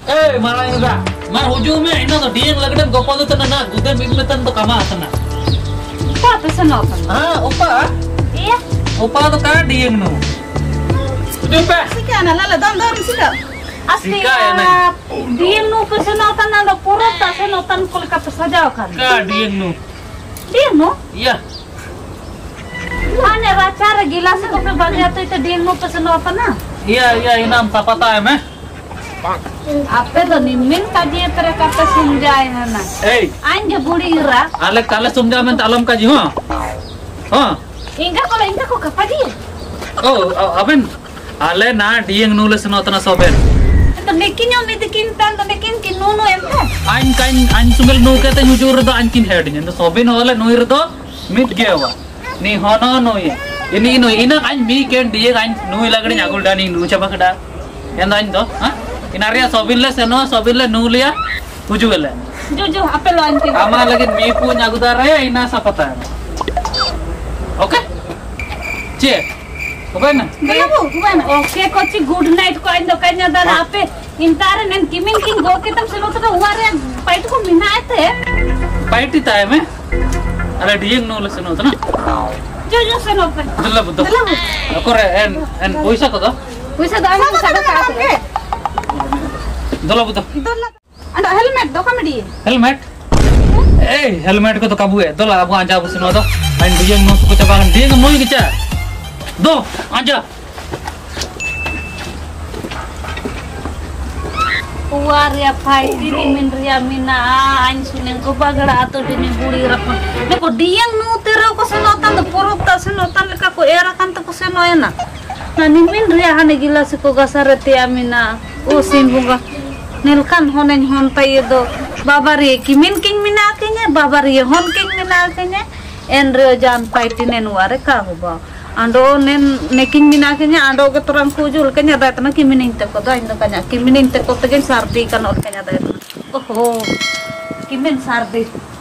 Marah juga. Mar hujungnya ini tuh dia yang lagi dan gopal itu nana, gudan mimitan tuh kama sana. Apa pesan apa? Opa? Iya. Opa tuh kan dia yang nu. Jumpa. Sika anak lala dong sika. Asli Sika ya nih. dia nu pesan apa nanda pura tak senotan kulit apa saja kan? Kan dia yang nu. Dia nu? Iya. Ane racara gila sih kau berbagi itu dia nu pesan apa na? Iya inam sapata ya Apa tuh nimin kaji mereka pesan jaya na? Anja buli ira. Alek sumja men alam kaji ha. Inga kalau inga kok apa dia? Aben. Ale na dia yang nulis notana soben. Itu nekin yang nekin tan, nekin kinunu empat. Ain sumel nu kata nyujur do ankin headnya. Itu soben ole nuir do mit gewa. Ni hono noi. Ini ina ain mi ken dia ain nui lagde nyagul dani nu coba kada. Yang ain do, Inaria soben le seno soben le nu liya hujugele. Jujur apa lo antin? Ama lagi mi pu nyagudara ya ina sapata. Oke? Cie. Kemana? Oke, koci good night ko indo kanya dana ape intare nen kimin king go kitam selo to uare pait ko mina ate Paiti tayo me. Ala diyeng nulis no to na. Jojo selo pe. Dala buto. Ako re en puisa ko to. Puisa da anu sada ka ate. Dala buto. Anda helmet do kamedi. Helmet. Helmet ko to kabu e. Dala abu anja busi no to. Ain diyeng no ko cabangan diyeng no yi kicha. Do anja. Uare pai dini min ria mina ain sunen ko bagara atau dini buri rakon. Neko diyang nu tero ko senotan do porop ta senotan leka ko era kan to ko senoena. Na nimin ria hane gila se ko gasare te amina. O sin bunga. Nelkan honen hontai do babari kimin king mina kenya babari hon king mina kenya enre jan pai tinen uare ka hoba. Ando nen neking mina kenya ando ke turang kujul kenya datna kimin te ko da indo kanya kimin te ko tegen sardi kan or kenya datna. Oh kimin sardi.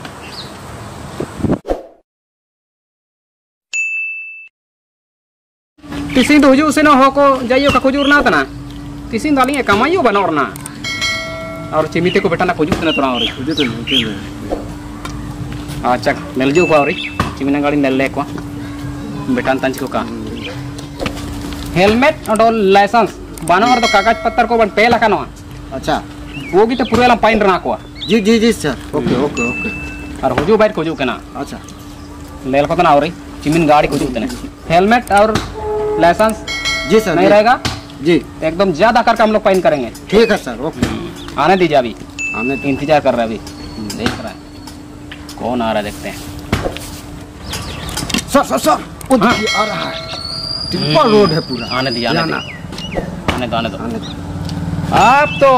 Tisin tu hujung seno hoko jayo ka kujur na tana. Tisin daling kamayo banorna. और चिमिते को बेटा ना खोजू तना तोरा और खोजू तो अच्छा nail जो को और चिमिना गाड़ी नेल ले को बेटा तंच को का हेलमेट और लाइसेंस बानो और तो कागज पत्तर को बन पे लगा नो अच्छा वो की तो पूरे ला पाइन रना को जी सर ओके और हुजू बाइट खोजू कना अच्छा लेल को तना और चिमिन गाड़ी खोजू तने हेलमेट और लाइसेंस जी सर नहीं रहेगा जी एकदम ज्यादा करके हम लोग पाइन करेंगे ठीक है सर ओके आने दीजिए अभी आने इंतजार कर रहा है अभी देख रहा है कौन आ रहा है देखते हैं सर वो देखिए आ रहा है ट्रिपल रोड है पूरा आने दीजिए आने दो आप तो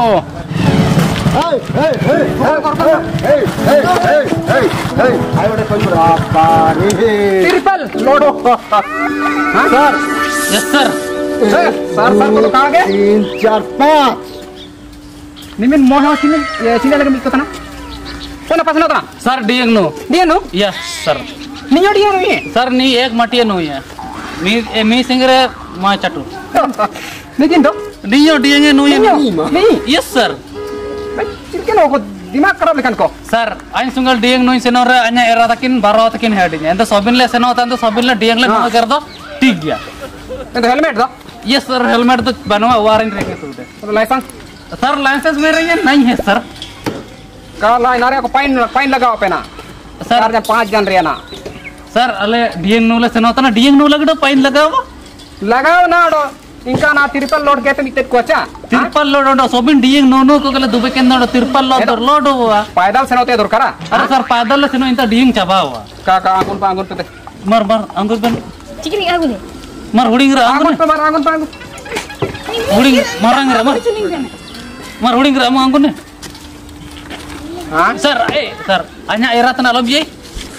ट्रिपल लोडो सर Yes sir. सर को तो कहाँ गए 3 4 5 निमिन मोह sini lagi mikot na kona pas na ta Sir diyeng no. dia no Yes sir. ninyo dia no ye Sir ni ek matiya no ya. Mi singre ma chatu. nikin do Niyo diyeng no ya. ni Yes sir. cirke no ko dimak karab lekan ko Sir, ain sungal diyeng no senore anya era takin baro takin heading. Ento sobin le seno tanto sobin le diyeng le no kar do ठीक गया. itu helmet do Yes sir, helmet तो बनवा warranty रखे तो license sir licence मेरे ये नहीं है sir. kalau inare aku pain लगाओ पे ना सर चार 5 जन रे ना सर अले डीएंग नो ले सनो तना डीएंग नो लगडो पाइन लगाओ ना डो इंका ना तिरपल लोड कहते मिते को अच्छा तिरपल लोड सोबिन डीएंग नो को कले दुबे के नडो तिरपल लोड हुआ पैदल से होते दरकारा अरे सर पैदल से नो इंता डीएंग चबा हुआ का आंगुन पे मर अंगुर बन Cikini aku ni. मर हुडिंग रे आंगुन पे मार आंगुन हुडिंग मरंग रे मर हुडिंग रे आंगुन ने हां सर सर अन्या एरा तना लब ये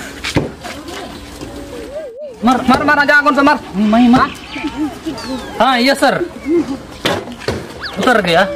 मर आजा आंगुन से मर मई मां हां ये सर उतर गया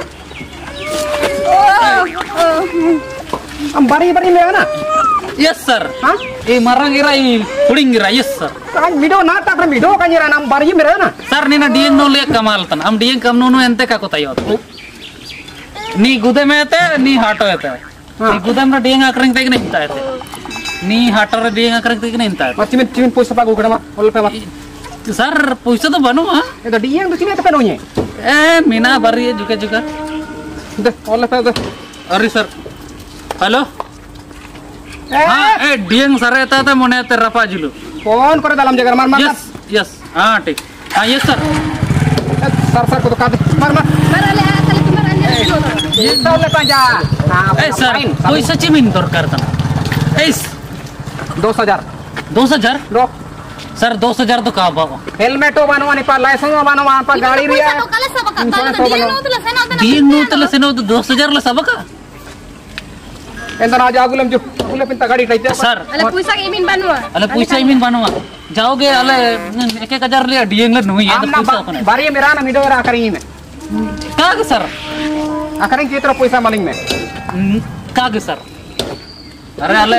हम बारी ले ना यस सर हां ए मरंग रा हुडिंग रा yes sir kan video na ta video kan yara nam bari mere na sir नीना डीएंग नो ले कमाल तन हम डीएंग कम नो एंते का को तयो Ni gudem ete, ni hato ete. Ni gudem ra dia ngakring tegi nih inta ete. Ni hato ra dia ngakring tegi nih inta. Mas cimin puisa pak gua mah. Oleh pe mas. Sar, puisa tuh banu ah. Itu dia yang tuh cimin apa nonya? Mina bari juga. Udah, oleh pe udah. Ari sir. Halo? Dia yang sare eta teh mone teh rapa julu. Phone kore dalam jaga mar. Yes. Tik. Yes sir. Sar kudu kade. Mar. Itu oleh panja. Sir, puisa cimin dorkar tan. 2000. 2000? लो sir 2000 तो का बाबा helmet Bano वानी पर licence Bano वहां पर गाड़ी रिया दिन no तले से नो 2000 ला सबका एंदर आज आगुलम जो उले पिंता गाड़ी टाइते सर अले पैसा इमिन बनवा जाओगे अले 1000 ले डीएंग नो ये तो पैसा कोने बारी मेरा ना मिडो रा करी में काग सर आखरिन कितना पैसा मालिंग में काग सर अरे अले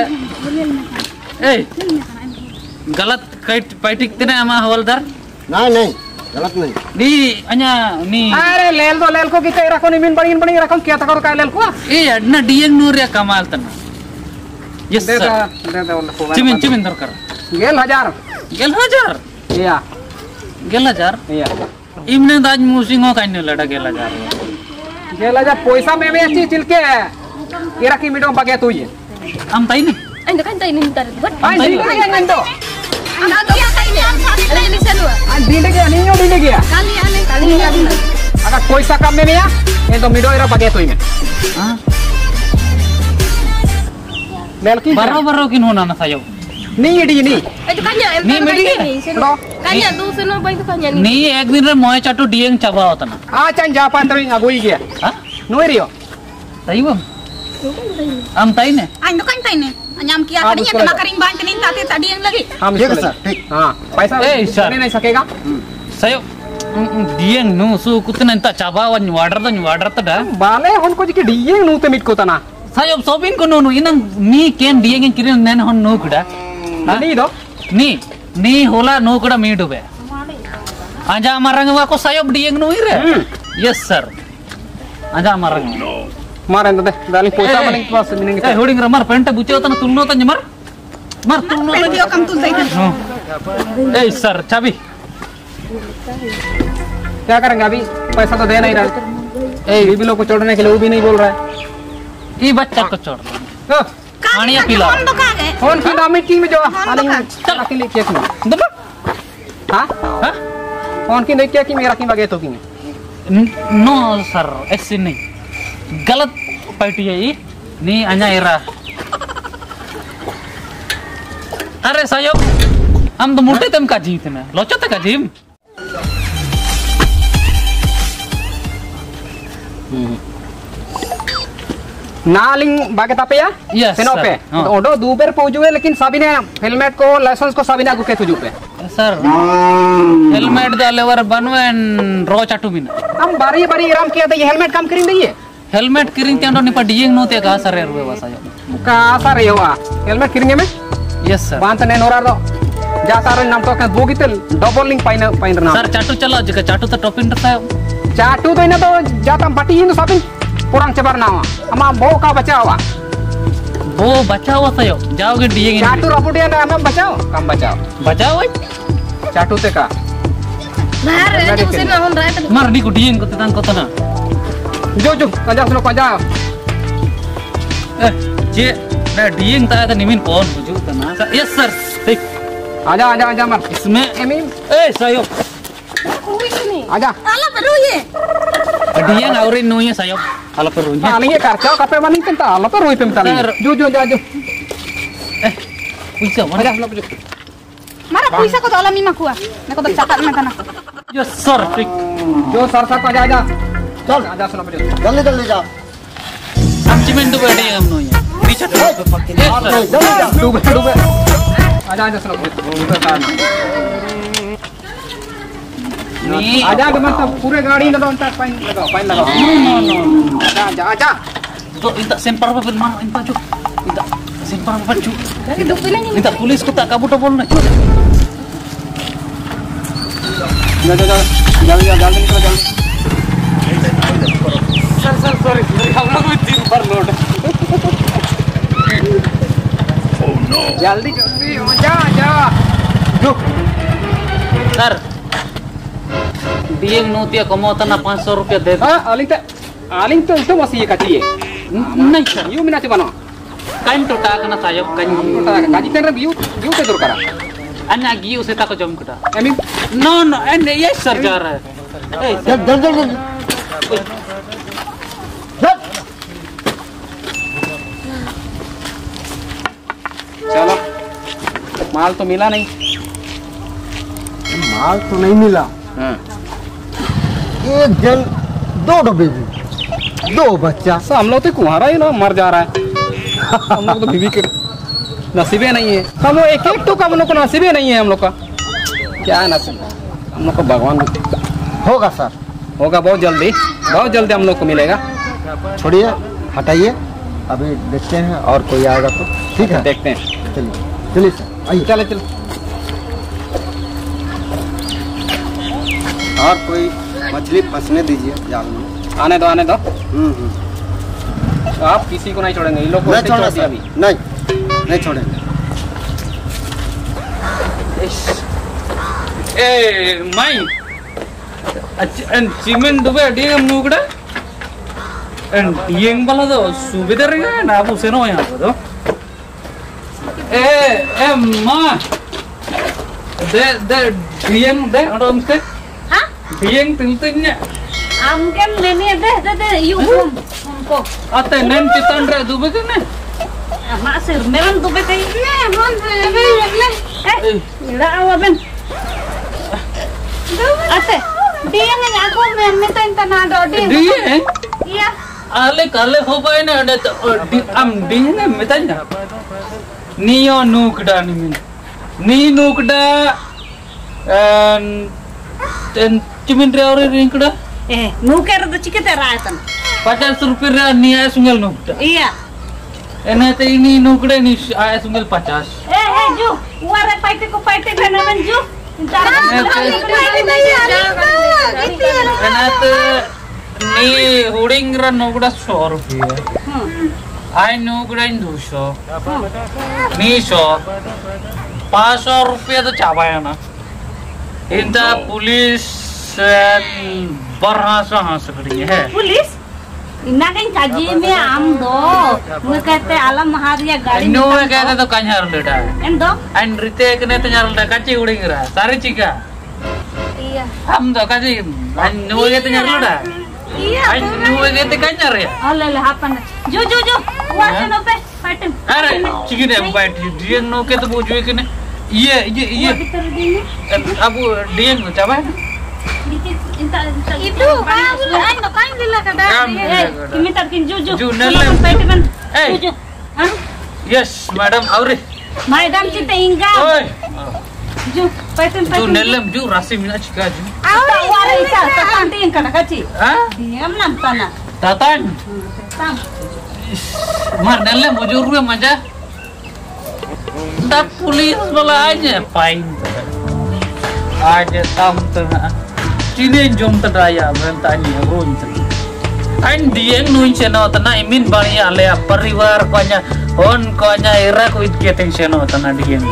गलत पैटिक तेने आमा हवलदार नहीं गलत नहीं नी अन्या नी अरे लेल को की कई रखो निमिन बड़ी रखो क्या तकर का लेल को अडना डीएंग नूरिया कमाल तना यस सर दे चिमिन दरकार गेल हजार या गेल हजार या इमने दाज मुसिंग हो काइन लड़ा गेल हजार पैसा में अच्छी चिलके केरा की मिडो बगे तू ये हम ताई नहीं Anda kan tahu ini ntar buat. आई नहीं ngando Anda tuh ya tahu ini. Ada ini selu. डीले गया Kali ini. अगर पैसा कम में या ये तो मिडो इरा बगे तू में हां लेल की बराबर किन होना ना सायो नहीं डी नहीं Itu kan ya. Ni medi लो Kan ya tuh selu baik tuh kan ya. नी एक दिन रे मोय चाटू डीएंग चबा होता ना आ चन जापान तो agui गया हां नो रियो ताई वो हम ताई ने Anda kan tahu ini. Nyam kia tadinya kena kering banget nih tadi yang lagi. हम ठीक है सर ठीक हां पैसा सर। नहीं सकेगा सायो डीएंग नो सु कुतने इंता चबा वन वाडर तडा बाले उनको जी डीए नु ते मिट को तना सायो सोबिन को नो इनंग नी केन डीएंग किरिन नेन होन नो कुडा नहीं दो नी होला नो कुडा मीडुबे आजा मारंग वा को सायो डीएंग नो इरे यस सर आजा मारंग मारे दे दाली पैसा बने पास मिनेंगे ए होडिंग रे मार पेंट बुचो तना तुलनो तना मार तुलनो Video kamu tuh saya. ए सर चाबी क्या करेंगे अभी पैसा तो दे नहीं रहा ए ये भी लोग को छोड़ने के लिए वो भी नहीं बोल रहा है ई बच्चा को छोड़ तो पानी पिला फोन की नाम की में जो आनी चल के लिए केस में दबा हां हां फोन की नहीं क्या कि मेरा की बगे तो की नो सर ऐसे नहीं गलत पार्टी है ये नी अन्या इरा अरे सायो हम तो मोटे तम का जीत में लोचो तक का जीम नालिंग बागे तापे या Yes, सेनो sir. पे हाँ। तो ओडो दूबर पहुंचुए लेकिन सभी ने हेलमेट को लाइसेंस को सभी ने आगु के तुजु पे सर हेलमेट दालेवर बनवेन रो चाटू बिना हम बारी इराम किया था ये हेलमेट काम करें नहीं है हेलमेट किरिंग तेंडो निपा डीएंग नोते का सर रुवे वासायो का आसार ये हुआ हेलमेट किरेंगे में यस सर बांत ने नोरा दो जा सारे नाम तो का बोगितल डबल लिंक पाइन ना सर चाटू चला जका चाटू तो टॉपिन रखा चाटू तो इना तो जाता बटी इन सभी पुरान चबर ना हमा बो का बचावा वो बचाओ वासायो जाओगे डीएंग चाटू रपुटिया ना हम बचाओ कम बचाओ बचाओ चाटू ते का Nah, ini musim lahun raya tadi. मार डी को डीएंग को तंग को तना जो कंजा सुनो कंजा ए जे ना डीएंग ता निमिन कौन बुझू तना यस सर ठीक आजा मर इसमें एमी ए सायो Kuis ini. आजा Alah baru ya. डीएंग और नो ये सायो ala perunya आली ये करचा कपे मानी पेंता लो पर होई पेंता जो जा bisa आजा mana लो जो Mara puisa ko dalam lima kuah. Nak ko catat na tanah. yes sir ठीक जो सर सर आजा चल आजा सुनो जो जल्दी जा हम चिमेंट तो बैठे हम नो ये पीछे जल्दी जा डूबे आजा सुनो ऊपर का नी आजा के मतलब पूरे गाड़ी ना तो पाइन लगाओ no आजा तो इंता सेंपर पे फिर मानो इंता जो इंता सेंपर पे जो Hidup ini nih. इंता पुलिस को tak kabut बोलना जल्दी निकलो जल्दी सर सॉरी हम लोग भी 3 बार लोड जल्दी जल्दी जा रुक सर दिए नोतिया कमाता ना 500 रुपया दे दो। आलिंग तो masih ये काटिए नहीं सर यू मिना चबानो काइन तो टाकना सायो काइन काजी तेरे यू ते दरकार अन्ना गियो से ताको जम कटा I mean no no and yes sir जा रहा है जल्दी चलो माल तो मिला नहीं माल तो नहीं मिला हाँ एक जन 2 डब्बे भी 2 बच्चा सब हम लोग तो कुहारा ही ना मर जा रहा है हम लोग तो बीवी के नसीबे नहीं है हम लोग एक तो का हम लोग को नसीबे नहीं है हम लोग का क्या है नसीब हम लोग को भगवान होगा सर होगा बहुत जल्दी हम लोग को मिलेगा छोड़िए हटाइए अभी देखते हैं और कोई आएगा तो ठीक है देखते हैं चलिए सर आइए चले और कोई मछली फंसने दीजिए जाल में आने दो आप किसी को नहीं छोड़ेंगे इन लोग को नहीं ऐसे छोड़ना छोड़ दिया सर अभी नहीं छोड़ेंगे ए माई अच्छा सीमेंट दुबे अडी हम नुकड़ा एंड यंग वाला तो सुविधा रहेगा ना आप उसे ना यहाँ पर तो ए माँ दे यंग दे और हमसे हाँ यंग तिलतिन्या आमके लेने दे यू हमको अते नैन चितान रे दुबे के ने masih memang tuh kayaknya mon nggak awaben ate dia nggak aku minta tanah dodi dia iya ale kale ho pae na ada am ding ne metanya niyo nukda ni min ni nukda ten cimin re ore ringkda nuker tuh cikit ratan 50 rupiah niya sungal nukda iya एने ते इनी नुकड़े नी आए Sungal 50 ju wara paite ko paite benamen ju एने ते नी हुडिंग रा नुकड़ा 100 रुपया आए नुकड़ा इन 200 नी 100 500 रुपया तो चाबाया ना इंता पुलिस बरहासा हास करी है पुलिस इना कहीं काजी में आम दो वो कहते आलम महारिया गाड़ी नो कहते तो कंजर लेटा एन दो एंड रिते कने तो न्यार लेटा काची उड़िंग रहा सारे चिका iya हम तो काची नो कहते न्यार लेटा iya आई नो कहते कंजर रे oh lele hapan ju wase no pe paten अरे चिकी ने बैठ डिएंग नो के तो बुझवे कने ये bitar dini अब डिएंग नो चाबा itu ay no kain dila kada kimi tarkin ju Ju, nalem, paten Eh. ju yes madam और madam cita inga ओए ju paten जू नेलम जू राशि मिना चिका जू awal wala isa tanti yang kada kaci हां diam nam tanah तातान tam मार नेलम बुजुर रे मजा दा पुलिस वाला aja fine aja tam tengah Cine jom terdaya bertanya runtuh. Ain dieng nuin seno tena imin bani ale pariwar konya on konya era ko it getting seno tena dieng.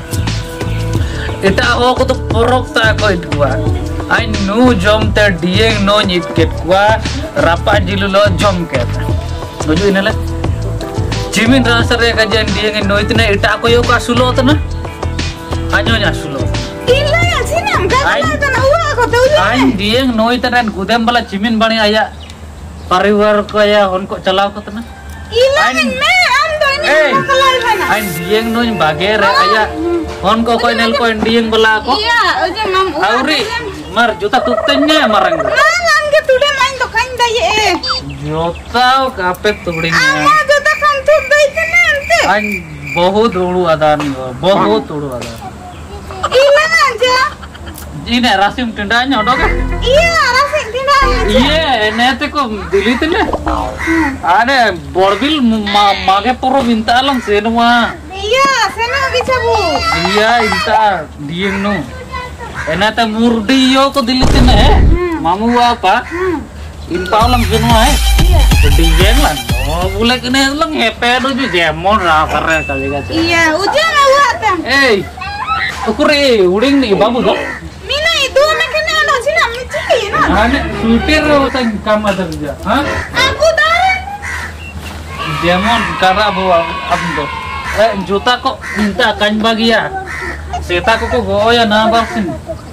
Ita aku tu porok ta ko itwa. Ain nu jom ter dieng no nyit ket kwa rapa jilulo jom ket. Goju inala. Jimin transfer ya kajian dieng no itna ita ko yo kasulo tena. Anyo nya sulo. ila ya sinam kada tanah uwa ko tu Ain dieng noi tenan gudam bala cimin bani aya pariwar ko ya hon ko calaw ko tenan ila Ain- me am do ni Eh. makalai mana ain dieng noi bager aya hon ko nel ko dieng bala ko iya oje mam auri mar juta tuktenya marang malam ke tude main do kain dai juta kape tudingnya ama do ta kan tu dai tenante ain बहुत उड़ू आदान बहुत उड़ू आदान ila aja ini rasim tindanya udah kan iya rasik tidak iya nete ko dili tile ane borbil mage puro minta alam senua iya sana bisa bu iya inta dieng no enata murdi yo ko dili tine mamu apa Intau lang semua Iya. Berdijeng lah. Oh, boleh kena lang hepe do jemon ra kare kali kaca. Iya, ujian awatan. Ukure uring nih babu do. Mina itu makanya ano sila miciki na. Ane supir tang kama kerja. Hah? Aku dah. Jemon kara bawa abdo. Juta kok minta kan bagi ya. Seta kok goya na baksin.